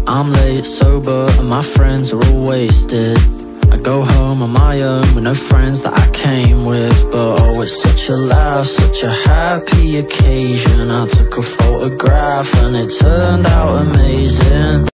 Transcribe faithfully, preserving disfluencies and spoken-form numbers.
I'm late, sober, and my friends are all wasted. I go home on my own with no friends that I came with. But oh, it's such a laugh, such a happy occasion. I took a photograph and it turned out amazing.